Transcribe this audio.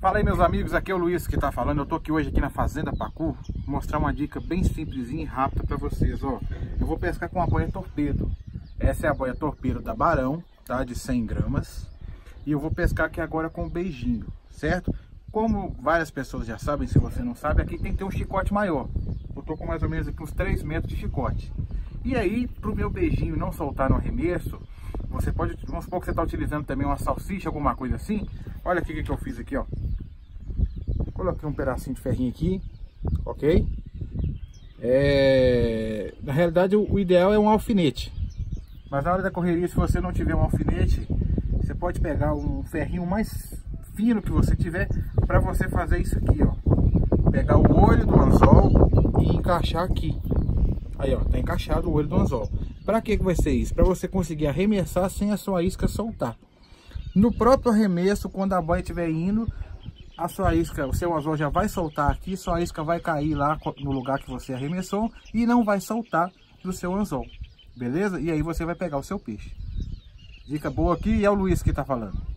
Fala aí, meus amigos, aqui é o Luiz que tá falando. Eu tô aqui hoje aqui na Fazenda Pacu, mostrar uma dica bem simplesinha e rápida para vocês, ó. Eu vou pescar com a boia torpedo. Essa é a boia torpedo da Barão, tá? De 100 gramas. E eu vou pescar aqui agora com beijinho, certo? Como várias pessoas já sabem, se você não sabe, aqui tem que ter um chicote maior. Eu tô com mais ou menos aqui uns 3 metros de chicote. E aí, pro meu beijinho não soltar no arremesso, você pode, vamos supor que você está utilizando também uma salsicha, alguma coisa assim. Olha aqui o que eu fiz aqui, ó. Coloquei um pedacinho de ferrinho aqui, ok? Na realidade, o ideal é um alfinete. Mas na hora da correria, se você não tiver um alfinete, você pode pegar um ferrinho mais fino que você tiver para você fazer isso aqui, ó. Pegar o olho do anzol e encaixar aqui. Aí, ó, tá encaixado o olho do anzol. Para que vai ser isso? Para você conseguir arremessar sem a sua isca soltar. No próprio arremesso, quando a boia estiver indo, a sua isca, o seu anzol já vai soltar aqui, sua isca vai cair lá no lugar que você arremessou e não vai soltar do seu anzol. Beleza? E aí você vai pegar o seu peixe. Dica boa aqui, e é o Luiz que tá falando.